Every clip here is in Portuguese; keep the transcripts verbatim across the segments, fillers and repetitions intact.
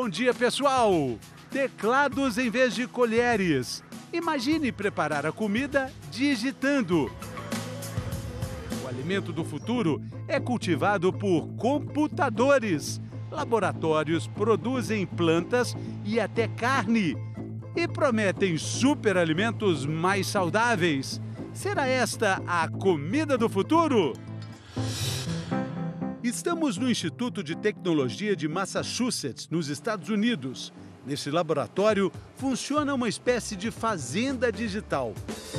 Bom dia, pessoal! Teclados em vez de colheres. Imagine preparar a comida digitando. O alimento do futuro é cultivado por computadores. Laboratórios produzem plantas e até carne. E prometem superalimentos mais saudáveis. Será esta a comida do futuro? Estamos no Instituto de Tecnologia de Massachusetts, nos Estados Unidos. Nesse laboratório, funciona uma espécie de fazenda digital.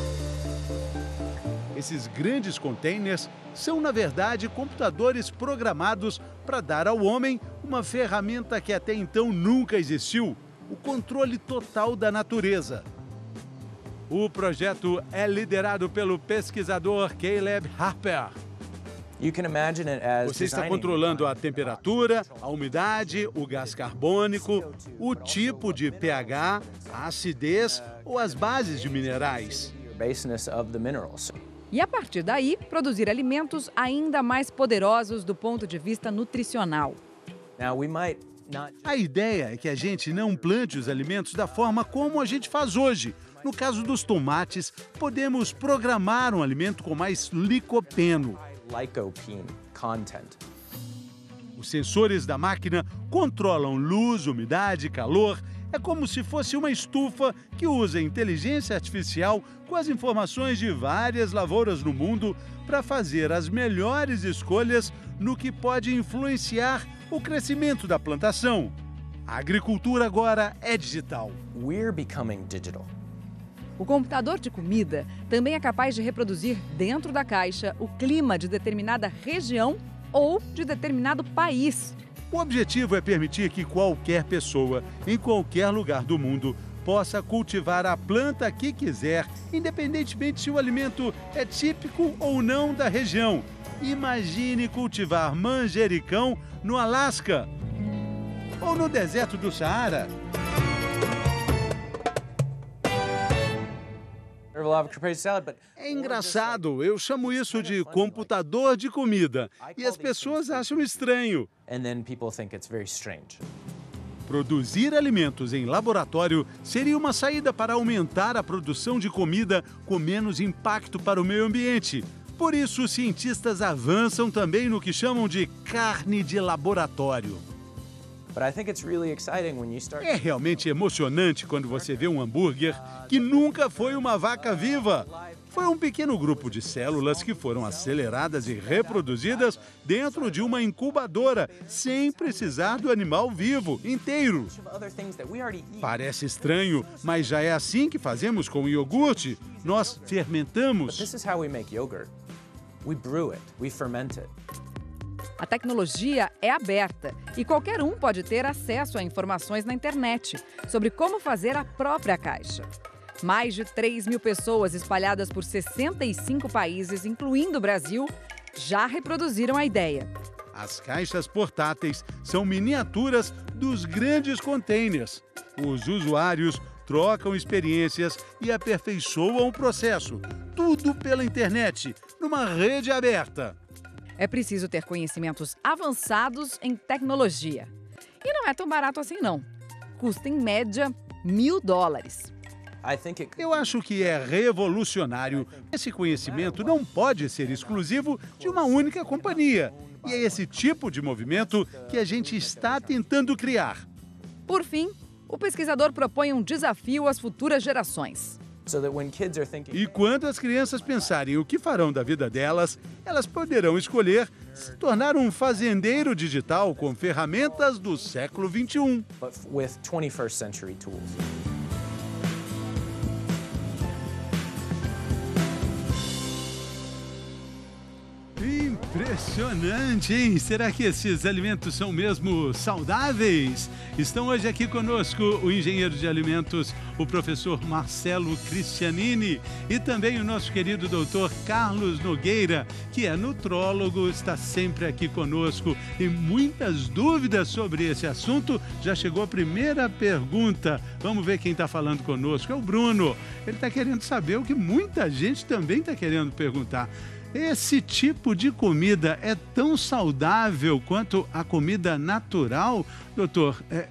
Esses grandes containers são, na verdade, computadores programados para dar ao homem uma ferramenta que até então nunca existiu: o controle total da natureza. O projeto é liderado pelo pesquisador Caleb Harper. Você está controlando a temperatura, a umidade, o gás carbônico, o tipo de pH, a acidez ou as bases de minerais. E a partir daí, produzir alimentos ainda mais poderosos do ponto de vista nutricional. A ideia é que a gente não plante os alimentos da forma como a gente faz hoje. No caso dos tomates, podemos programar um alimento com mais licopeno. Os sensores da máquina controlam luz, umidade, calor. É como se fosse uma estufa que usa inteligência artificial com as informações de várias lavouras no mundo para fazer as melhores escolhas no que pode influenciar o crescimento da plantação. A agricultura agora é digital. We're becoming digital. O computador de comida também é capaz de reproduzir dentro da caixa o clima de determinada região ou de determinado país. O objetivo é permitir que qualquer pessoa, em qualquer lugar do mundo, possa cultivar a planta que quiser, independentemente se o alimento é típico ou não da região. Imagine cultivar manjericão no Alasca ou no deserto do Saara. É engraçado, eu chamo isso de computador de comida e as pessoas acham estranho. Produzir alimentos em laboratório seria uma saída para aumentar a produção de comida com menos impacto para o meio ambiente. Por isso, os cientistas avançam também no que chamam de carne de laboratório. É realmente emocionante quando você vê um hambúrguer que nunca foi uma vaca viva. Foi um pequeno grupo de células que foram aceleradas e reproduzidas dentro de uma incubadora, sem precisar do animal vivo, inteiro. Parece estranho, mas já é assim que fazemos com o iogurte. Nós fermentamos. A tecnologia é aberta e qualquer um pode ter acesso a informações na internet sobre como fazer a própria caixa. Mais de três mil pessoas espalhadas por sessenta e cinco países, incluindo o Brasil, já reproduziram a ideia. As caixas portáteis são miniaturas dos grandes containers. Os usuários trocam experiências e aperfeiçoam o processo. Tudo pela internet, numa rede aberta. É preciso ter conhecimentos avançados em tecnologia. E não é tão barato assim, não. Custa, em média, mil dólares. Eu acho que é revolucionário. Esse conhecimento não pode ser exclusivo de uma única companhia. E é esse tipo de movimento que a gente está tentando criar. Por fim, o pesquisador propõe um desafio às futuras gerações. E quando as crianças pensarem o que farão da vida delas, elas poderão escolher se tornar um fazendeiro digital com ferramentas do século vinte e um. Impressionante, hein? Será que esses alimentos são mesmo saudáveis? Estão hoje aqui conosco o engenheiro de alimentos, o professor Marcelo Cristianini, e também o nosso querido doutor Carlos Nogueira, que é nutrólogo, está sempre aqui conosco. E muitas dúvidas sobre esse assunto. Já chegou a primeira pergunta. Vamos ver quem está falando conosco. É o Bruno. Ele está querendo saber o que muita gente também está querendo perguntar. Esse tipo de comida é tão saudável quanto a comida natural? Doutor, é,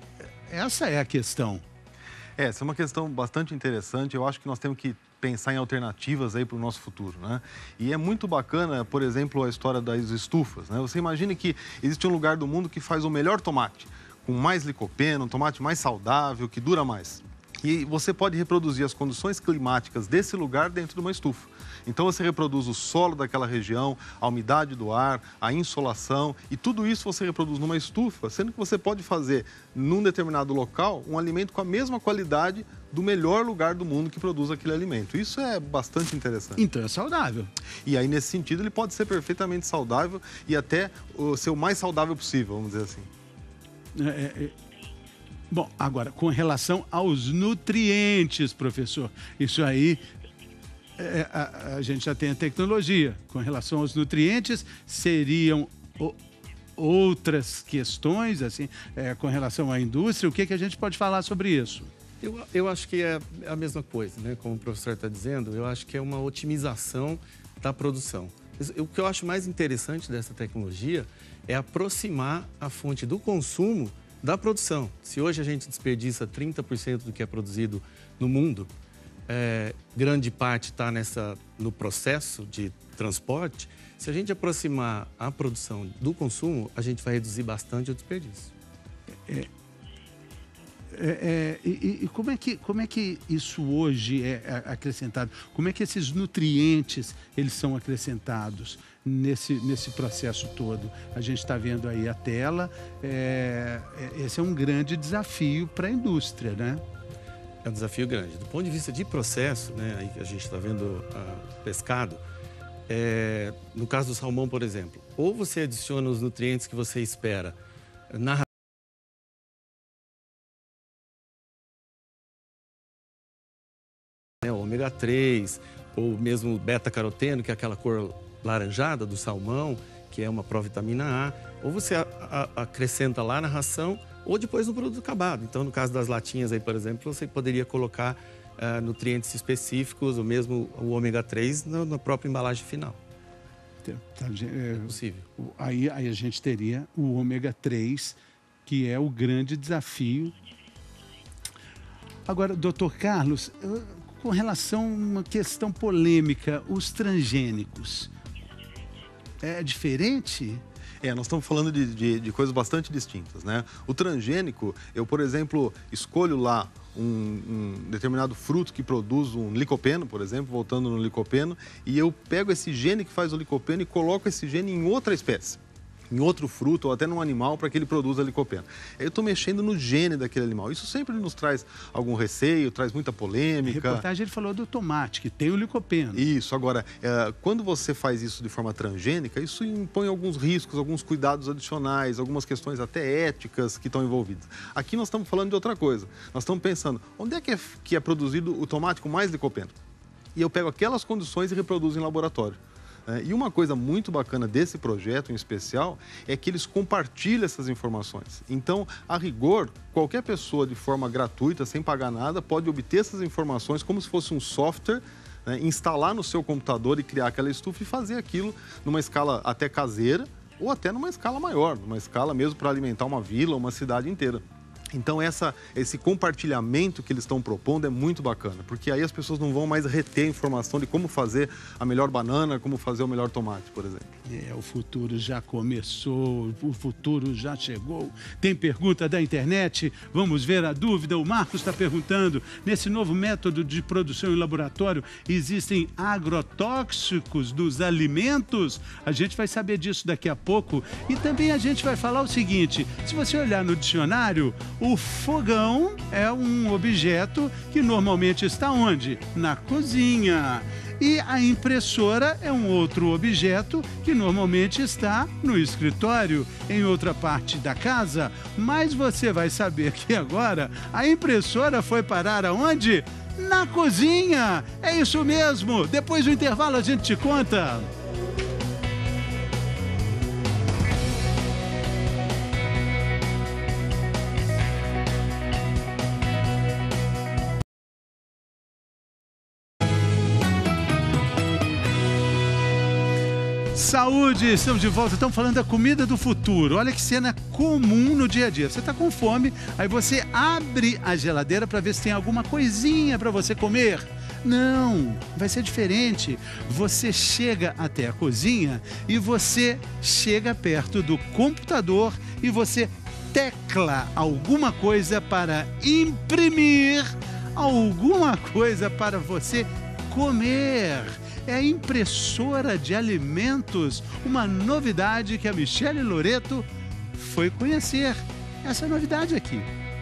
essa é a questão. É, essa é uma questão bastante interessante. Eu acho que nós temos que pensar em alternativas aí para o nosso futuro, né? E é muito bacana, por exemplo, a história das estufas, né? Você imagine que existe um lugar do mundo que faz o melhor tomate, com mais licopeno, um tomate mais saudável, que dura mais. E você pode reproduzir as condições climáticas desse lugar dentro de uma estufa. Então você reproduz o solo daquela região, a umidade do ar, a insolação, e tudo isso você reproduz numa estufa, sendo que você pode fazer, num determinado local, um alimento com a mesma qualidade do melhor lugar do mundo que produz aquele alimento. Isso é bastante interessante. Então é saudável. E aí, nesse sentido, ele pode ser perfeitamente saudável e até uh, ser o mais saudável possível, vamos dizer assim. É, é... Bom, agora, com relação aos nutrientes, professor, isso aí, é, a, a gente já tem a tecnologia. Com relação aos nutrientes, seriam o, outras questões, assim, é, com relação à indústria, o que, que a gente pode falar sobre isso? Eu, eu acho que é a mesma coisa, né? Como o professor está dizendo, eu acho que é uma otimização da produção. O que eu acho mais interessante dessa tecnologia é aproximar a fonte do consumo da produção. Se hoje a gente desperdiça trinta por cento do que é produzido no mundo, é, grande parte está no processo de transporte, se a gente aproximar a produção do consumo, a gente vai reduzir bastante o desperdício. É, é, é, e, e como é que, como é que isso hoje é acrescentado? Como é que esses nutrientes eles são acrescentados nesse, nesse processo todo? A gente está vendo aí a tela, é, esse é um grande desafio para a indústria, né? É um desafio grande. Do ponto de vista de processo, né, aí a gente está vendo uh, pescado, é, no caso do salmão, por exemplo, ou você adiciona os nutrientes que você espera na né, ômega três, ou mesmo beta-caroteno, que é aquela cor laranjada do salmão, que é uma provitamina A, ou você a, a, acrescenta lá na ração, ou depois no produto acabado. Então, no caso das latinhas aí, por exemplo, você poderia colocar uh, nutrientes específicos, ou mesmo o ômega três na, na própria embalagem final. Tá, é, é possível. Aí, aí a gente teria o ômega três, que é o grande desafio. Agora, doutor Carlos, com relação a uma questão polêmica, os transgênicos, é diferente? É, nós estamos falando de, de, de coisas bastante distintas, né? O transgênico, eu, por exemplo, escolho lá um, um determinado fruto que produz um licopeno, por exemplo, voltando no licopeno, e eu pego esse gene que faz o licopeno e coloco esse gene em outra espécie, em outro fruto ou até num animal para que ele produza licopeno. Eu estou mexendo no gene daquele animal. Isso sempre nos traz algum receio, traz muita polêmica. A reportagem ele falou do tomate, que tem o licopeno. Isso. Agora, é, quando você faz isso de forma transgênica, isso impõe alguns riscos, alguns cuidados adicionais, algumas questões até éticas que estão envolvidas. Aqui nós estamos falando de outra coisa. Nós estamos pensando, onde é que é, que é produzido o tomate com mais licopeno? E eu pego aquelas condições e reproduzo em laboratório. E uma coisa muito bacana desse projeto em especial é que eles compartilham essas informações. Então, a rigor, qualquer pessoa de forma gratuita, sem pagar nada, pode obter essas informações como se fosse um software, né, instalar no seu computador e criar aquela estufa e fazer aquilo numa escala até caseira ou até numa escala maior, numa escala mesmo para alimentar uma vila ou uma cidade inteira. Então, essa, esse compartilhamento que eles estão propondo é muito bacana, porque aí as pessoas não vão mais reter informação de como fazer a melhor banana, como fazer o melhor tomate, por exemplo. É, o futuro já começou, o futuro já chegou. Tem pergunta da internet? Vamos ver a dúvida. O Marcos está perguntando, nesse novo método de produção em laboratório, existem agrotóxicos dos alimentos? A gente vai saber disso daqui a pouco. E também a gente vai falar o seguinte, se você olhar no dicionário, o fogão é um objeto que normalmente está onde? Na cozinha. E a impressora é um outro objeto que normalmente está no escritório, em outra parte da casa. Mas você vai saber que agora a impressora foi parar aonde? Na cozinha. É isso mesmo. Depois do intervalo a gente te conta. Saúde, estamos de volta, estamos falando da comida do futuro. Olha que cena comum no dia a dia. Você está com fome, aí você abre a geladeira para ver se tem alguma coisinha para você comer. Não, vai ser diferente. Você chega até a cozinha e você chega perto do computador e você tecla alguma coisa para imprimir alguma coisa para você comer. É a impressora de alimentos, uma novidade que a Michele Loreto foi conhecer. Essa novidade aqui.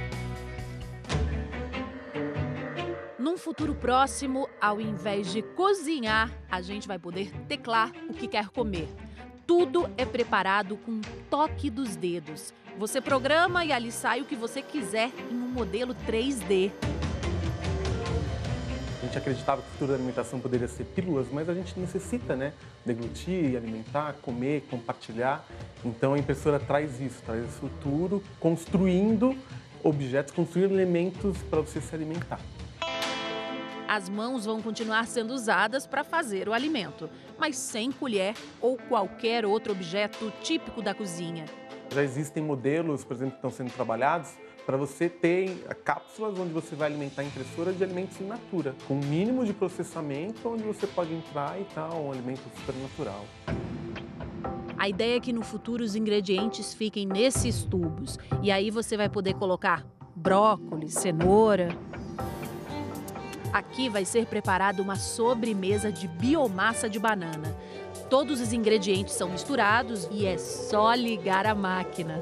Num futuro próximo, ao invés de cozinhar, a gente vai poder teclar o que quer comer. Tudo é preparado com um toque dos dedos. Você programa e ali sai o que você quiser em um modelo três D. A gente acreditava que o futuro da alimentação poderia ser pílulas, mas a gente necessita, né, deglutir, alimentar, comer, compartilhar. Então a impressora traz isso, traz esse futuro, construindo objetos, construindo elementos para você se alimentar. As mãos vão continuar sendo usadas para fazer o alimento, mas sem colher ou qualquer outro objeto típico da cozinha. Já existem modelos, por exemplo, que estão sendo trabalhados para você ter cápsulas onde você vai alimentar a impressora de alimentos in natura, com um mínimo de processamento, onde você pode entrar e tal, um alimento super natural. A ideia é que no futuro os ingredientes fiquem nesses tubos. E aí você vai poder colocar brócolis, cenoura. Aqui vai ser preparada uma sobremesa de biomassa de banana. Todos os ingredientes são misturados e é só ligar a máquina.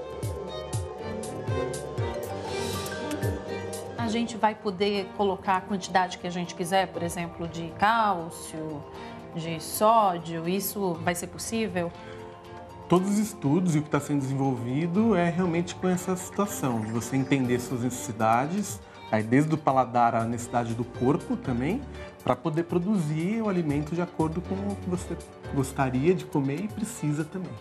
A gente vai poder colocar a quantidade que a gente quiser, por exemplo, de cálcio, de sódio, isso vai ser possível? Todos os estudos e o que está sendo desenvolvido é realmente com essa situação, de você entender suas necessidades, aí desde o paladar à necessidade do corpo também, para poder produzir o alimento de acordo com o que você gostaria de comer e precisa também.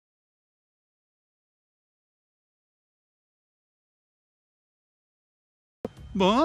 Bom,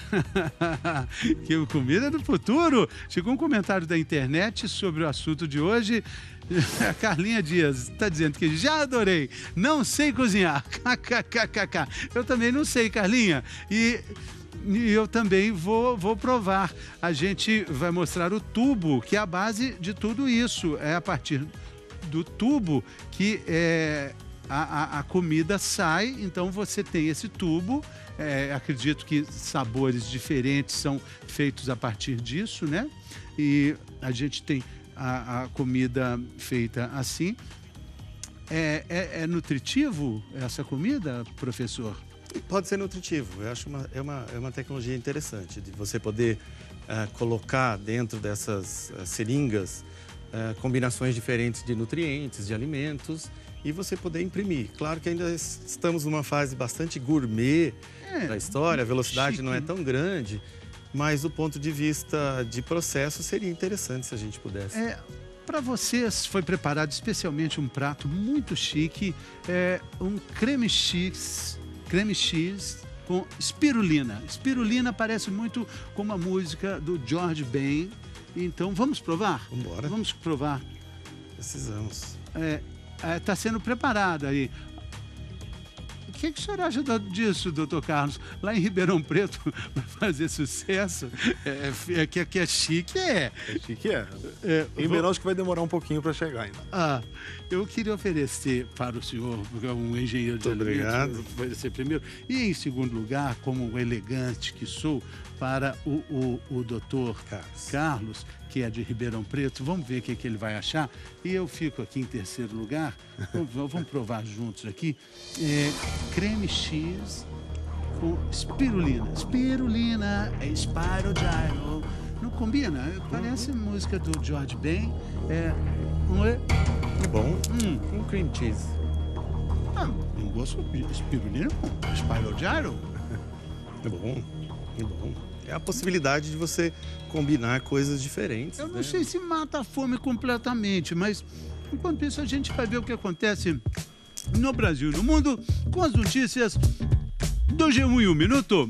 que comida do futuro. Chegou um comentário da internet sobre o assunto de hoje. A Carlinha Dias está dizendo que já adorei, não sei cozinhar. Kkkk. Eu também não sei, Carlinha. E, e eu também vou, vou provar. A gente vai mostrar o tubo, que é a base de tudo isso. É a partir do tubo que é, a, a, a comida sai. Então você tem esse tubo. É, acredito que sabores diferentes são feitos a partir disso, né? E a gente tem a, a comida feita assim. É, é, é nutritivo essa comida, professor? Pode ser nutritivo. Eu acho uma, é, uma, é uma tecnologia interessante de você poder uh, colocar dentro dessas uh, seringas uh, combinações diferentes de nutrientes, de alimentos, e você poder imprimir. Claro que ainda estamos numa fase bastante gourmet é, da história, a velocidade chique. Não é tão grande, mas do ponto de vista de processo seria interessante se a gente pudesse. É, para vocês foi preparado especialmente um prato muito chique, é, um creme cheese, creme cheese com espirulina. Espirulina parece muito com uma música do George Ben. Então vamos provar? Vambora. Vamos provar. Precisamos. É, está sendo preparada aí. O que, que o senhor acha disso, doutor Carlos? Lá em Ribeirão Preto, para fazer sucesso, é, é, que, que é chique, é. É chique, é. é em Ribeirão acho que vai demorar um pouquinho para chegar ainda. Ah, eu queria oferecer para o senhor, porque é um engenheiro de alimentos, oferecer primeiro, e em segundo lugar, como um elegante que sou, para o, o, o doutor Carlos. Carlos, que é de Ribeirão Preto. Vamos ver o que, que ele vai achar. E eu fico aqui em terceiro lugar. Vamos, vamos provar juntos aqui. É, creme cheese com espirulina. Espirulina é Spyro Gyro. Não combina? Parece uhum. música do George Ben. É, não é? É bom. Hum. Um cream cheese. Ah, eu gosto de espirulina com Spyro Gyro. É bom. É bom. É a possibilidade de você combinar coisas diferentes. Eu não né? sei se mata a fome completamente, mas enquanto isso a gente vai ver o que acontece no Brasil e no mundo com as notícias do G um em um minuto.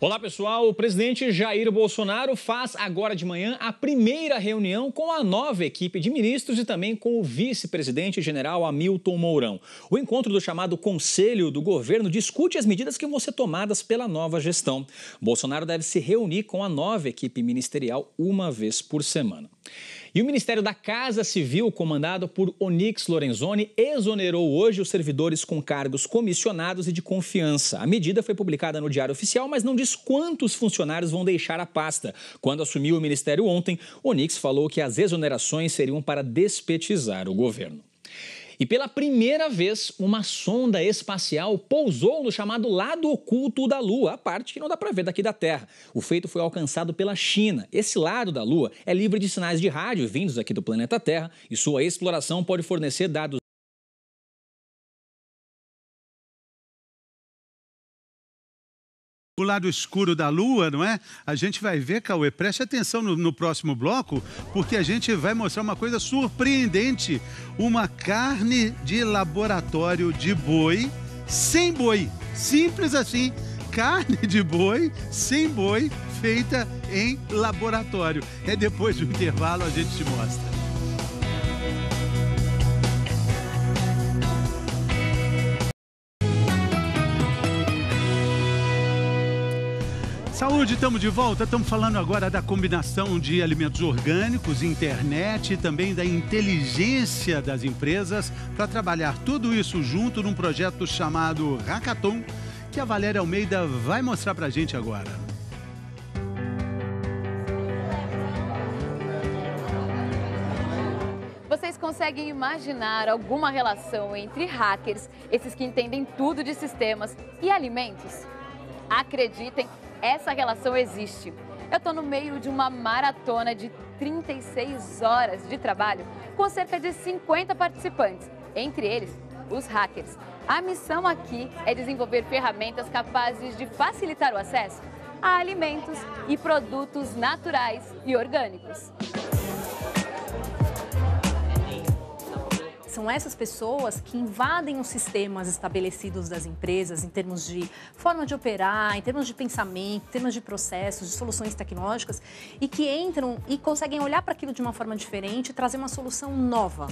Olá, pessoal. O presidente Jair Bolsonaro faz agora de manhã a primeira reunião com a nova equipe de ministros e também com o vice-presidente general Hamilton Mourão. O encontro do chamado Conselho do Governo discute as medidas que vão ser tomadas pela nova gestão. Bolsonaro deve se reunir com a nova equipe ministerial uma vez por semana. E o Ministério da Casa Civil, comandado por Onyx Lorenzoni, exonerou hoje os servidores com cargos comissionados e de confiança. A medida foi publicada no Diário Oficial, mas não diz quantos funcionários vão deixar a pasta. Quando assumiu o Ministério ontem, Onyx falou que as exonerações seriam para despetizar o governo. E pela primeira vez, uma sonda espacial pousou no chamado lado oculto da Lua, a parte que não dá para ver daqui da Terra. O feito foi alcançado pela China. Esse lado da Lua é livre de sinais de rádio vindos aqui do planeta Terra e sua exploração pode fornecer dados. O lado escuro da Lua, não é? A gente vai ver, Cauê, preste atenção no, no próximo bloco, porque a gente vai mostrar uma coisa surpreendente. Uma carne de laboratório de boi sem boi. Simples assim. Carne de boi sem boi feita em laboratório. É depois do intervalo a gente te mostra. Saúde, estamos de volta. Estamos falando agora da combinação de alimentos orgânicos, internet e também da inteligência das empresas para trabalhar tudo isso junto num projeto chamado Hackathon, que a Valéria Almeida vai mostrar para a gente agora. Vocês conseguem imaginar alguma relação entre hackers, esses que entendem tudo de sistemas, e alimentos? Acreditem, essa relação existe. Eu estou no meio de uma maratona de trinta e seis horas de trabalho com cerca de cinquenta participantes, entre eles os hackers. A missão aqui é desenvolver ferramentas capazes de facilitar o acesso a alimentos e produtos naturais e orgânicos. São essas pessoas que invadem os sistemas estabelecidos das empresas em termos de forma de operar, em termos de pensamento, em termos de processos, de soluções tecnológicas e que entram e conseguem olhar para aquilo de uma forma diferente e trazer uma solução nova.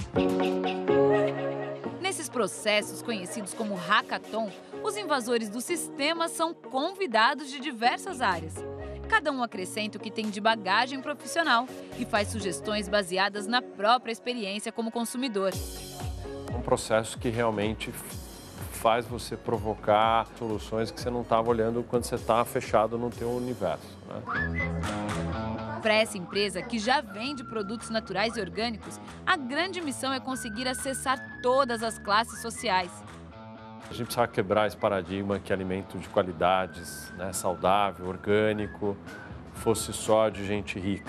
Nesses processos conhecidos como hackathon, os invasores do sistema são convidados de diversas áreas. Cada um acrescenta o que tem de bagagem profissional e faz sugestões baseadas na própria experiência como consumidor. É um processo que realmente faz você provocar soluções que você não estava olhando quando você está fechado no teu universo, né? Para essa empresa, que já vende produtos naturais e orgânicos, a grande missão é conseguir acessar todas as classes sociais. A gente precisava quebrar esse paradigma que alimento de qualidades, né, saudável, orgânico, fosse só de gente rica.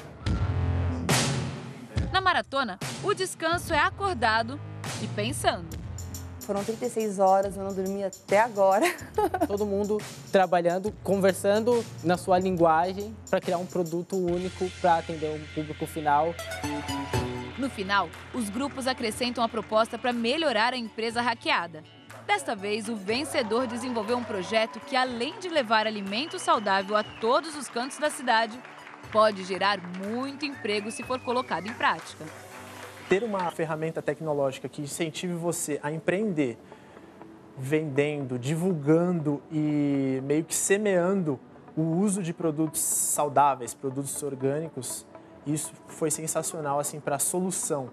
Na maratona, o descanso é acordado e pensando. Foram trinta e seis horas, eu não dormi até agora. Todo mundo trabalhando, conversando na sua linguagem para criar um produto único para atender um público final. No final, os grupos acrescentam a proposta para melhorar a empresa hackeada. Desta vez, o vencedor desenvolveu um projeto que, além de levar alimento saudável a todos os cantos da cidade, pode gerar muito emprego se for colocado em prática. Ter uma ferramenta tecnológica que incentive você a empreender, vendendo, divulgando e meio que semeando o uso de produtos saudáveis, produtos orgânicos, isso foi sensacional assim, para a solução.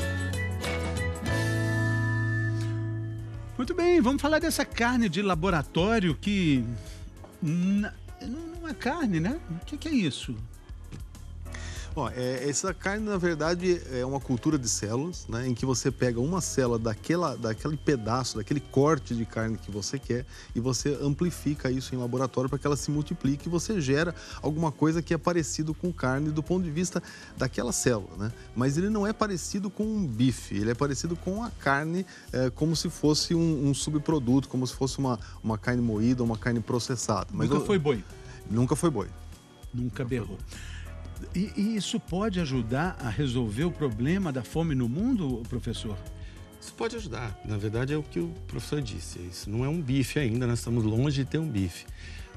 Muito bem, vamos falar dessa carne de laboratório que não é carne, né? O que, que é isso? Ó, é, essa carne, na verdade, é uma cultura de células, né, em que você pega uma célula daquela, daquele pedaço, daquele corte de carne que você quer e você amplifica isso em laboratório para que ela se multiplique e você gera alguma coisa que é parecido com carne do ponto de vista daquela célula, né? Mas ele não é parecido com um bife, ele é parecido com a carne é, como se fosse um, um subproduto, como se fosse uma, uma carne moída, uma carne processada. Mas nunca eu, foi boi? Nunca foi boi. Nunca berrou. E, e isso pode ajudar a resolver o problema da fome no mundo, professor? Isso pode ajudar. Na verdade, é o que o professor disse. Isso não é um bife ainda, nós estamos longe de ter um bife.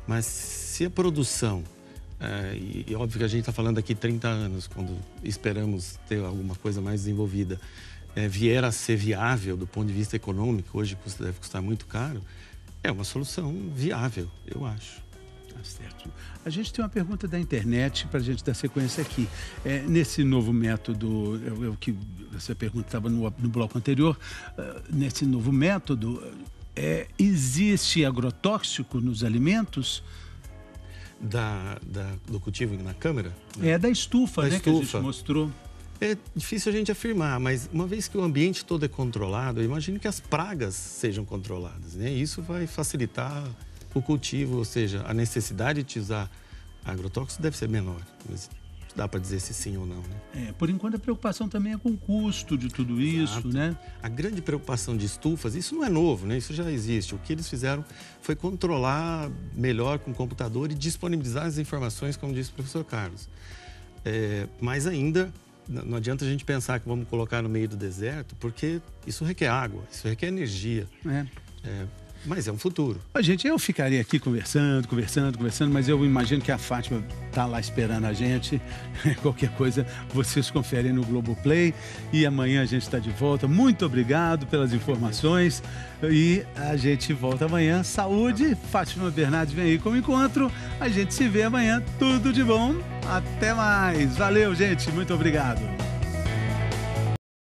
Mas se a produção, é, e, e óbvio que a gente está falando aqui trinta anos, quando esperamos ter alguma coisa mais desenvolvida, é, vier a ser viável do ponto de vista econômico, hoje custa, deve custar muito caro, é uma solução viável, eu acho. Tá certo. A gente tem uma pergunta da internet para a gente dar sequência aqui. É, nesse novo método, é, é o que essa pergunta estava no, no bloco anterior, uh, nesse novo método, é, existe agrotóxico nos alimentos? Da, da, do cultivo na câmara? É, da estufa, da né, estufa. que a gente mostrou. É difícil a gente afirmar, mas uma vez que o ambiente todo é controlado, eu imagino que as pragas sejam controladas, né? Isso vai facilitar o cultivo, ou seja, a necessidade de usar agrotóxicos deve ser menor. Mas dá para dizer se sim ou não, né? É, por enquanto a preocupação também é com o custo de tudo isso, Exato. né? A grande preocupação de estufas, isso não é novo, né? Isso já existe. O que eles fizeram foi controlar melhor com o computador e disponibilizar as informações, como disse o professor Carlos. É, mas ainda não adianta a gente pensar que vamos colocar no meio do deserto, porque isso requer água, isso requer energia. É. É, mas é um futuro. A gente, eu ficaria aqui conversando, conversando, conversando, mas eu imagino que a Fátima está lá esperando a gente. Qualquer coisa, vocês conferem no Globoplay. E amanhã a gente está de volta. Muito obrigado pelas informações. E a gente volta amanhã. Saúde. Fátima Bernardes vem aí como encontro. A gente se vê amanhã. Tudo de bom. Até mais. Valeu, gente. Muito obrigado.